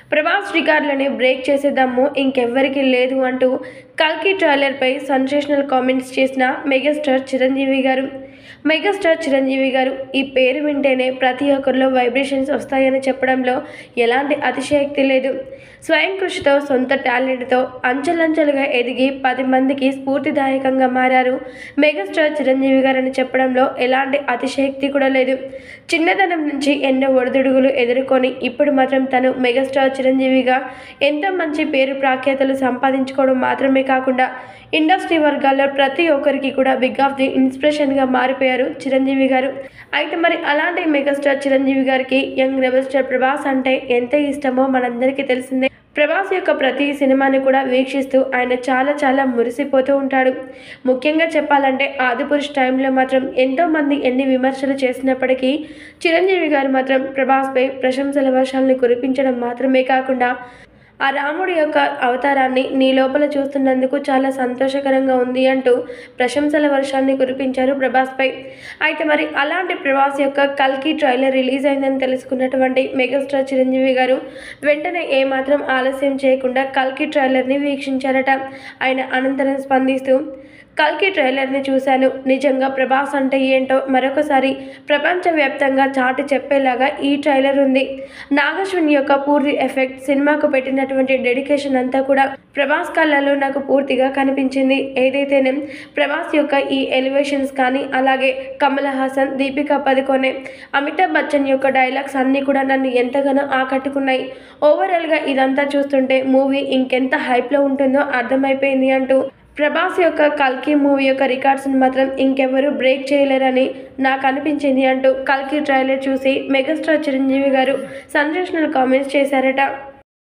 Prabhas రికార్డులని break చేసే దమ్ము ఇంకెవ్వరికీ లేదు అంటూ కల్కి ట్రైలర్పై సెన్సేషనల్ కామెంట్స్ చేసిన మెగాస్టార్ చిరంజీవి గారు. ఈ పేరు వింటేనే ప్రతి ఒక్కరిలో వైబ్రేషన్స్ వస్తాయని చెప్పడంలో ఎలాంటి అతిశయోక్తి లేదు. స్వయం కృషితో, సొంత టాలెంట్తో అంచెలంచెలుగా ఎదిగి 10 మందికి స్ఫూర్తిదాయకంగా మారారు మెగాస్టార్ చిరంజీవి గారని చెప్పడంలో ఎలాంటి అతిశయోక్తి కూడా లేదు. చిన్నతనం నుంచి ఎన్నో ఒడిదుడుగులు ఎదుర్కొని ఇప్పుడు మాత్రం తను మెగాస్టార్ చిరంజీవిగా ఎంతో మంచి పేరు ప్రఖ్యాతలు సంపాదించుకోవడం మాత్రమే కాకుండా ఇండస్ట్రీ వర్గాల్లో ప్రతి ఒక్కరికి కూడా బిగ్ ఆఫ్ ది ఇన్స్పిరేషన్గా మారిపోయారు చిరంజీవి గారు. అయితే మరి అలాంటి మెగాస్టార్ చిరంజీవి గారికి యంగ్ రెబల్ స్టార్ ప్రభాస్ అంటే ఎంత ఇష్టమో మనందరికీ తెలిసిందే. ప్రభాస్ యొక్క ప్రతి సినిమాని కూడా వీక్షిస్తూ ఆయన చాలా మురిసిపోతూ ఉంటాడు. ముఖ్యంగా చెప్పాలంటే ఆదిపురుష్ టైంలో మాత్రం ఎంతోమంది ఎన్ని విమర్శలు చేసినప్పటికీ చిరంజీవి గారు మాత్రం ప్రభాస్పై ప్రశంసల వర్షాలను కురిపించడం మాత్రమే కాకుండా ఆ రాముడి యొక్క అవతారాన్ని నీ లోపల చూస్తున్నందుకు చాలా సంతోషకరంగా ఉంది అంటూ ప్రశంసల వర్షాన్ని కురిపించారు ప్రభాస్పై. అయితే మరి అలాంటి ప్రభాస్ యొక్క కల్కి ట్రైలర్ రిలీజ్ అయిందని తెలుసుకున్నటువంటి మెగాస్టార్ చిరంజీవి గారు వెంటనే ఏమాత్రం ఆలస్యం చేయకుండా కల్కి ట్రైలర్ని వీక్షించారట. ఆయన అనంతరం స్పందిస్తూ, కల్కి ట్రైలర్ని చూశాను. నిజంగా ప్రభాస్ అంటే ఏంటో మరొకసారి ప్రపంచవ్యాప్తంగా చాటి చెప్పేలాగా ఈ ట్రైలర్ ఉంది. నాగశ్విన్ యొక్క పూర్తి ఎఫెక్ట్, సినిమాకు పెట్టినటువంటి డెడికేషన్ అంతా కూడా ప్రభాస్ కళ్ళలో నాకు పూర్తిగా కనిపించింది. ఏదైతేనే ప్రభాస్ యొక్క ఈ ఎలివేషన్స్ కానీ, అలాగే కమల్ హాసన్, దీపికా పదుకొనే, అమితాబ్ బచ్చన్ యొక్క డైలాగ్స్ అన్నీ కూడా నన్ను ఎంతగానో ఆకట్టుకున్నాయి. ఓవరాల్గా ఇదంతా చూస్తుంటే మూవీ ఇంకెంత హైప్లో ఉంటుందో అర్థమైపోయింది అంటూ ప్రభాస్ యొక్క కల్కి మూవీ యొక్క రికార్డ్స్ని మాత్రం ఇంకెవరూ బ్రేక్ చేయలేరని నాకు అనిపించింది అంటూ కల్కి ట్రైలర్ చూసి మెగాస్టార్ చిరంజీవి గారు సెన్సేషనల్ కామెంట్స్ చేశారట.